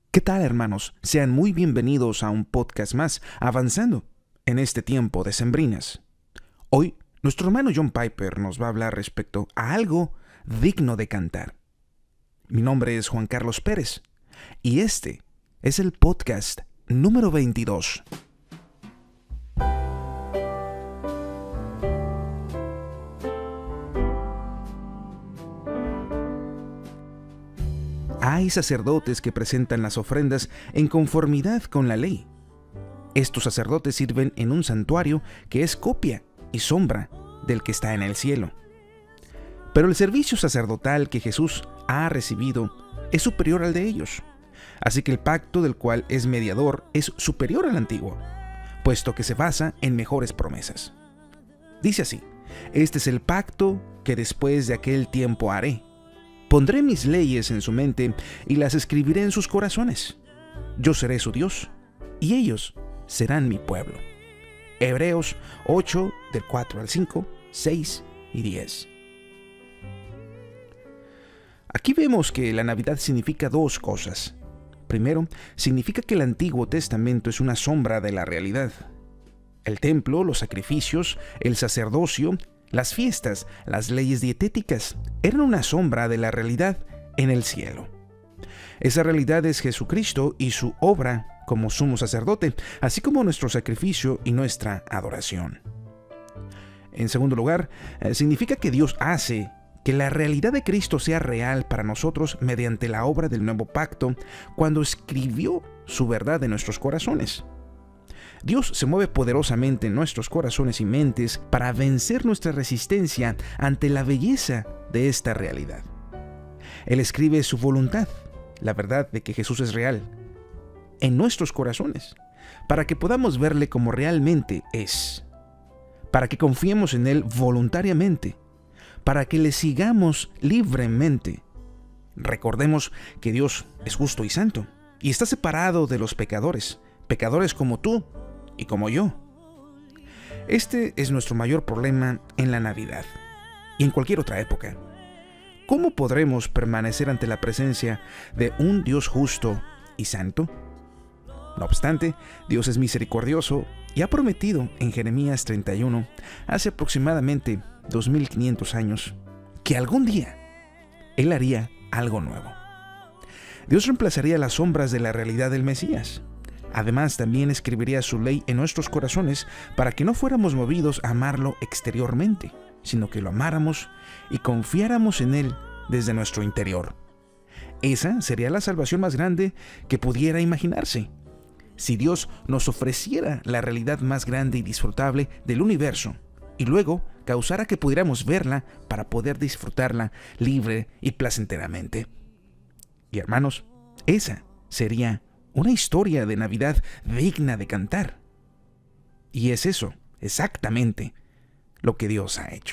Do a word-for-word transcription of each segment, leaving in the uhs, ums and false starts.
¿Qué tal, hermanos? Sean muy bienvenidos a un podcast más, avanzando en este tiempo de sembrinas. Hoy, nuestro hermano John Piper nos va a hablar respecto a algo digno de cantar. Mi nombre es Juan Carlos Pérez, y este es el podcast número veintidós. Hay sacerdotes que presentan las ofrendas en conformidad con la ley. Estos sacerdotes sirven en un santuario que es copia y sombra del que está en el cielo. Pero el servicio sacerdotal que Jesús ha recibido es superior al de ellos. Así que el pacto del cual es mediador es superior al antiguo, puesto que se basa en mejores promesas. Dice así: este es el pacto que después de aquel tiempo haré. Pondré mis leyes en su mente y las escribiré en sus corazones. Yo seré su Dios y ellos serán mi pueblo. Hebreos ocho, del cuatro al cinco, seis y diez. Aquí vemos que la Navidad significa dos cosas. Primero, significa que el Antiguo Testamento es una sombra de la realidad. El templo, los sacrificios, el sacerdocio, las fiestas, las leyes dietéticas eran una sombra de la realidad en el cielo. Esa realidad es Jesucristo y su obra como sumo sacerdote, así como nuestro sacrificio y nuestra adoración. En segundo lugar, eh, significa que Dios hace que la realidad de Cristo sea real para nosotros mediante la obra del nuevo pacto cuando escribió su verdad en nuestros corazones. Dios se mueve poderosamente en nuestros corazones y mentes para vencer nuestra resistencia ante la belleza de esta realidad. Él escribe su voluntad, la verdad de que Jesús es real, en nuestros corazones, para que podamos verle como realmente es, para que confiemos en Él voluntariamente, para que le sigamos libremente. Recordemos que Dios es justo y santo, y está separado de los pecadores, pecadores como tú y como yo. Este es nuestro mayor problema en la Navidad y en cualquier otra época. ¿Cómo podremos permanecer ante la presencia de un Dios justo y santo? No obstante, Dios es misericordioso y ha prometido en Jeremías treinta y uno, hace aproximadamente dos mil quinientos años, que algún día Él haría algo nuevo. Dios reemplazaría las sombras de la realidad del Mesías. Además, también escribiría su ley en nuestros corazones para que no fuéramos movidos a amarlo exteriormente, sino que lo amáramos y confiáramos en Él desde nuestro interior. Esa sería la salvación más grande que pudiera imaginarse. Si Dios nos ofreciera la realidad más grande y disfrutable del universo, y luego causara que pudiéramos verla para poder disfrutarla libre y placenteramente. Y hermanos, esa sería una historia de Navidad digna de cantar. Y es eso, exactamente, lo que Dios ha hecho.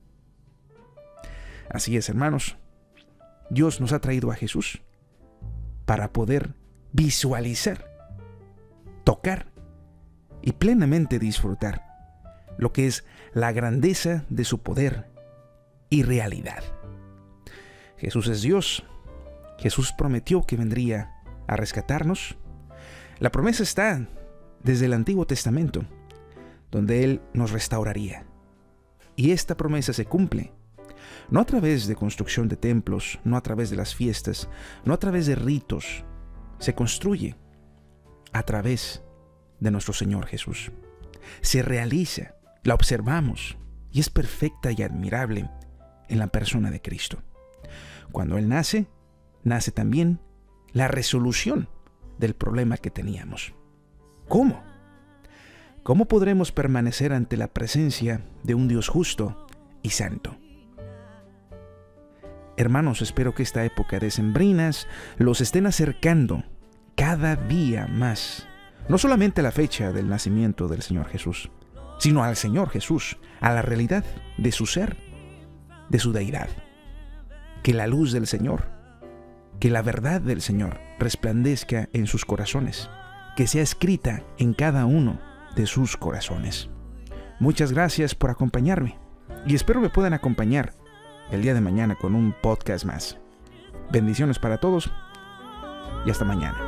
Así es, hermanos. Dios nos ha traído a Jesús para poder visualizar, tocar y plenamente disfrutar lo que es la grandeza de su poder y realidad. Jesús es Dios. Jesús prometió que vendría a rescatarnos. La promesa está desde el Antiguo Testamento, donde Él nos restauraría. Y esta promesa se cumple, no a través de construcción de templos, no a través de las fiestas, no a través de ritos. Se construye a través de nuestro Señor Jesús. Se realiza, la observamos, y es perfecta y admirable en la persona de Cristo. Cuando Él nace, nace también la resolución del problema que teníamos. ¿Cómo? ¿Cómo podremos permanecer ante la presencia de un Dios justo y santo? Hermanos, espero que esta época de sembrinas los estén acercando cada día más, no solamente a la fecha del nacimiento del Señor Jesús, sino al Señor Jesús, a la realidad de su ser, de su deidad. Que la luz del Señor, que la verdad del Señor resplandezca en sus corazones, que sea escrita en cada uno de sus corazones. Muchas gracias por acompañarme y espero me puedan acompañar el día de mañana con un podcast más. Bendiciones para todos y hasta mañana.